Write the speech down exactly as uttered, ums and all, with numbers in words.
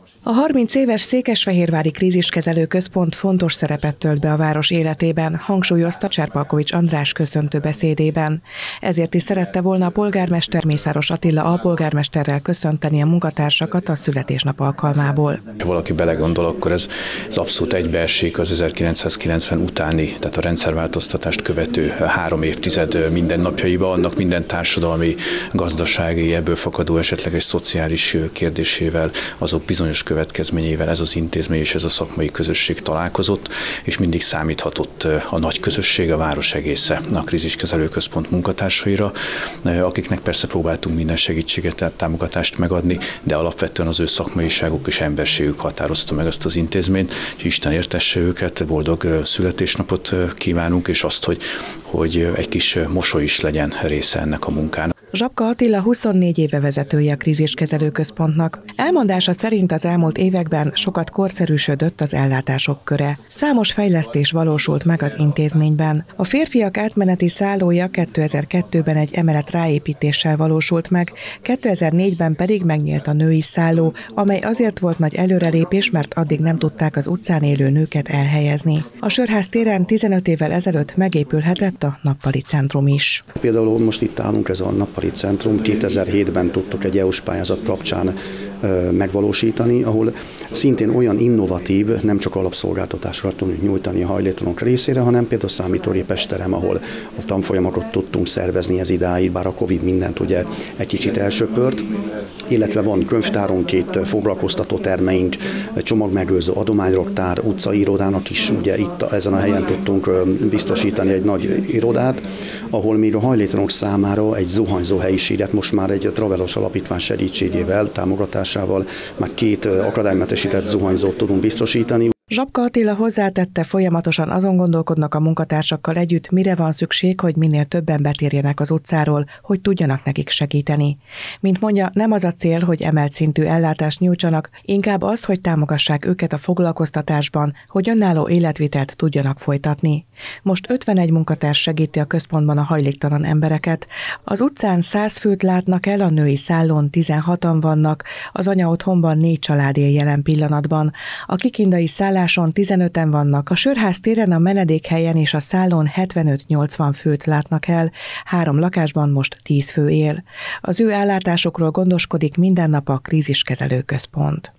A harminc éves Székesfehérvári Kríziskezelő Központ fontos szerepet tölt be a város életében, hangsúlyozta Cserpalkovics András köszöntő beszédében. Ezért is szerette volna a polgármester Mészáros Attila alpolgármesterrel köszönteni a munkatársakat a születésnap alkalmából. Ha valaki belegondol, akkor ez, ez abszolút egybeesik az ezerkilencszázkilencven utáni, tehát a rendszerváltoztatást követő három évtized mindennapjaiba, annak minden társadalmi, gazdasági, ebből fakadó esetleges szociális kérdésével, azok bizonyos következményével ez az intézmény és ez a szakmai közösség találkozott, és mindig számíthatott a nagy közösség, a város egésze a Kríziskezelő Központ munkatársaira, akiknek persze próbáltunk minden segítséget, tehát támogatást megadni, de alapvetően az ő szakmaiságuk és emberségük határozta meg ezt az intézményt, és Isten értesse őket, boldog születésnapot kívánunk, és azt, hogy, hogy egy kis mosoly is legyen része ennek a munkának. Zsapka Attila huszonnégy éve vezetője a Kríziskezelő Központnak. Elmondása szerint az elmúlt években sokat korszerűsödött az ellátások köre. Számos fejlesztés valósult meg az intézményben. A férfiak átmeneti szállója kétezer-kettőben egy emelet ráépítéssel valósult meg, kétezer-négyben pedig megnyílt a női szálló, amely azért volt nagy előrelépés, mert addig nem tudták az utcán élő nőket elhelyezni. A Sörház téren tizenöt évvel ezelőtt megépülhetett a nappali centrum is. Például most itt állunk, ez a nappali centrum, kétezer-hétben tudtuk egy é u-s pályázat kapcsán megvalósítani, ahol szintén olyan innovatív, nem csak alapszolgáltatásra tudunk nyújtani a hajléktalanok részére, hanem például számítógépes terem, ahol a tanfolyamokat tudtunk szervezni ez idáig, bár a Covid mindent ugye egy kicsit elsöpört, illetve van könyvtárunk, két foglalkoztató termeink, csomagmegőrző adományraktár, utcai irodának is ugye itt ezen a helyen tudtunk biztosítani egy nagy irodát, ahol még a hajléktalanok számára egy zuhanyzó helyiséget most már egy Travelos Alapítvány segítségével, támogatásával már két akadálymentesített zuhanyzót tudunk biztosítani. Zsapka Attila hozzátette, folyamatosan azon gondolkodnak a munkatársakkal együtt, mire van szükség, hogy minél többen betérjenek az utcáról, hogy tudjanak nekik segíteni. Mint mondja, nem az a cél, hogy emelt szintű ellátást nyújtsanak, inkább az, hogy támogassák őket a foglalkoztatásban, hogy önálló életvitelt tudjanak folytatni. Most ötvenegy munkatárs segíti a központban a hajléktalan embereket. Az utcán száz főt látnak el, a női szállón tizenhatan vannak, az anyaotthonban négy család él jelen pillanatban. A kikindai szálláson tizenöten vannak, a Sörház téren, a menedékhelyen és a szállón hetvenöt-nyolcvan főt látnak el, három lakásban most tíz fő él. Az ő ellátásokról gondoskodik minden nap a Kríziskezelő Központ.